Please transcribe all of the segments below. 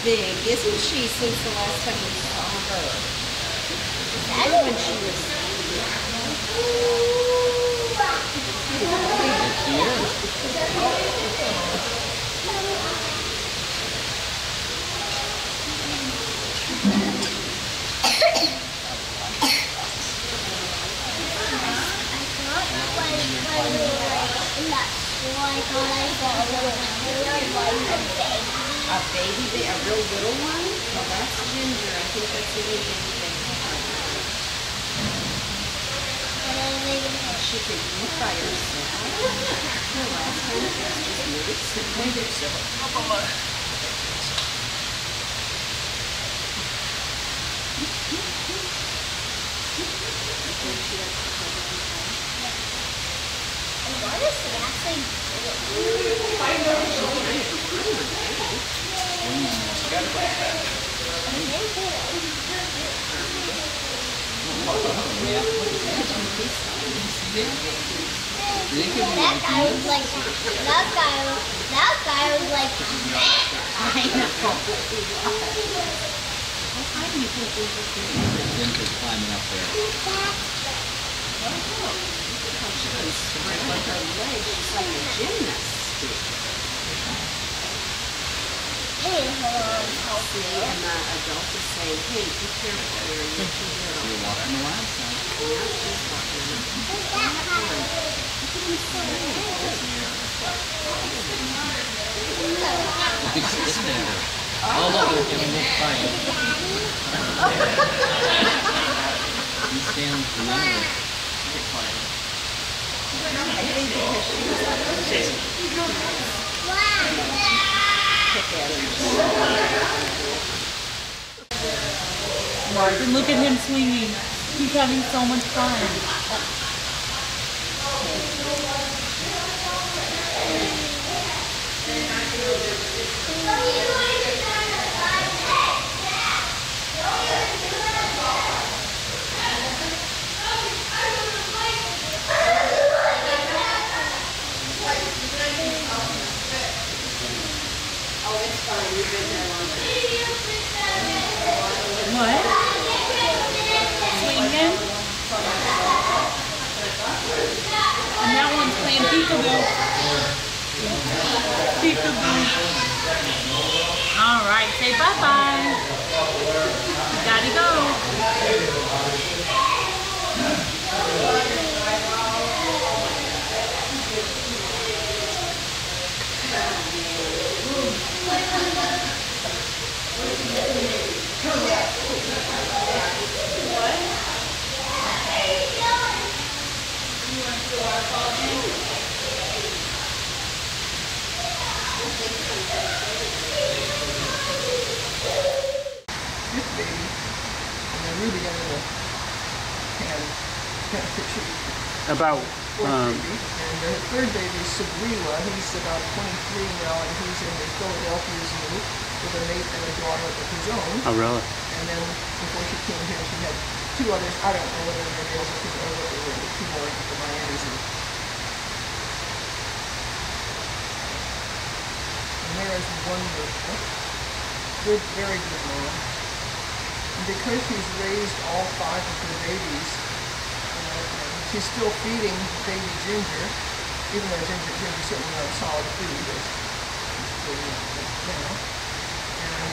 big, isn't she, since the last time we saw her? That's when she was... A baby, a real little one? Well, that's Ginger. I think that's the little baby. She could eat by herself. The last time she was just nervous. What is it actually doing? I know. That guy was like, that guy was like, I know. How do you think we were doing? Ginger's climbing up there. She can spread like her legs. She's like a gymnast. hey, hold on. See, and the adult is saying, hey, be careful there. You're too little. You're walking around, son. Yeah, she's walking around. He's sitting there. Oh, look, look at him fighting. He's standing for another. Martin, look at him swinging. He's having so much fun. What? Swinging? And that one's playing peekaboo. Peekaboo. All right, say bye-bye. Gotta go. This baby, and then Ruby under the hand, kind of picture. About, And the third baby is Sabriwa. He's about 23 now, and he's in the Philadelphia Zoo with a mate and a daughter of his own. oh really? And then before she came here, she had two others. I don't know whether they're males or females, but they were two more at the Miami Zoo. And there is wonderful. Good, very good mom. And because she's raised all five of her babies, she's still feeding baby Ginger, even though Ginger's certainly not solid food, but she's still now. And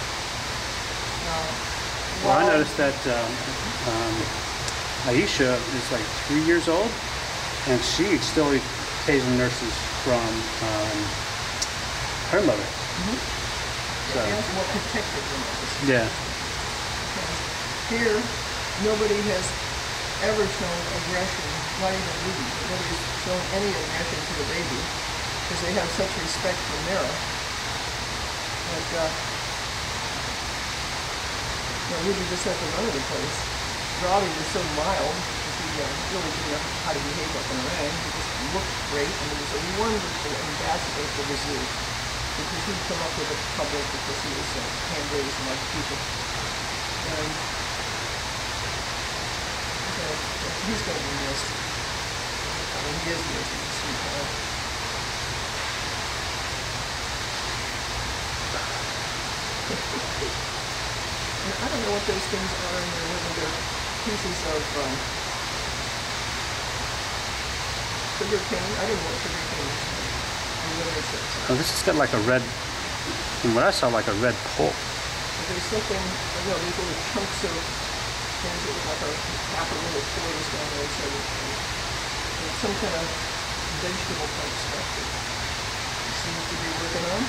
Well, I noticed that Aisha is like 3 years old, and she still occasionally nurses from her mother. So, and more protective than others. yeah. Here, nobody has ever shown aggression, not even Ruby. Nobody's shown any aggression to the baby because they have such respect for Mira. But Ruby just had to run to the place. Robbie was so mild because he really didn't know how to behave like an orang. He just looked great, and he was a wonderful ambassador for the zoo because he'd come up with the public because he was hand-raised and like people. And he's going to be missed. I mean, he is missed. He's a sweetheart. And I don't know what those things are in there, whether they're pieces of sugar cane. I didn't know what sugar cane is. Or whether it's Oh, this has got like a red, from what I saw, like a red pulp. but there's something, I don't know, these little chunks of things that look like a half a little toys down there. So there's some kind of vegetable type stuff that he seems to be working on.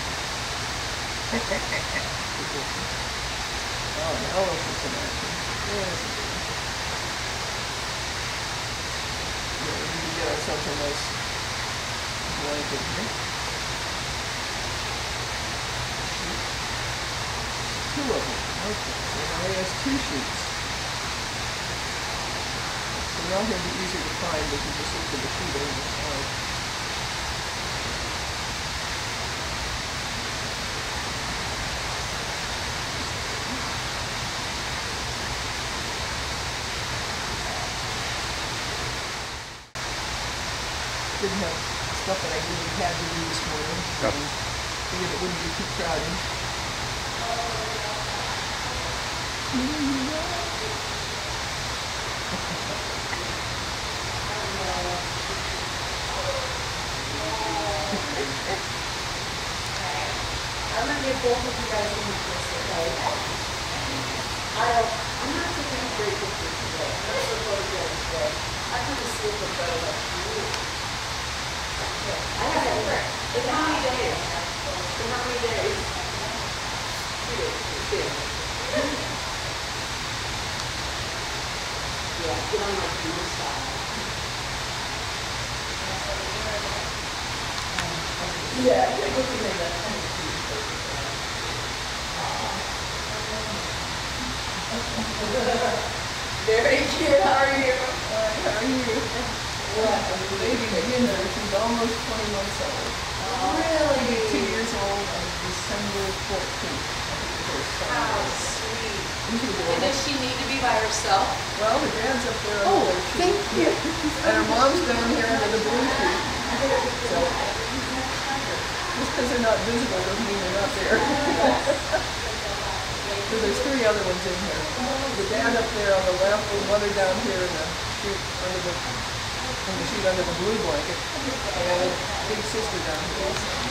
Oh, now look at some action. There's a good one. Yeah, we need to get ourselves a nice blanket here. Two of them. Okay, so now he has 2 sheets. So now he'll be easier to find if you just look at the sheet on the side. Didn't have stuff that I really had to do this morning. Yep. Figured it wouldn't be too crowded. I'm gonna get both of you guys in this, okay? I'm not taking great pictures today. I'm not so photogenic today. I put the sleep with those up. I have it. In how many days? In how many days? 2 days. 2. Yeah, get on my view style. Yeah, look at that. Very cute. How are you? How are you? What? Baby Ginger, she's almost 20 months old. Really? She'll be 2 years old on December 14th. I think it's her son. How sweet. Isn't she And adorable? does she need to be by herself? Well, the dad's up there on the other sheet. you. And her mom's down here under the blue sheet. So, just because they're not visible doesn't mean they're not there. So there's 3 other ones in here. The dad up there on the left, the mother down here in the sheet under the sheet under the blue blanket, and big sister down here.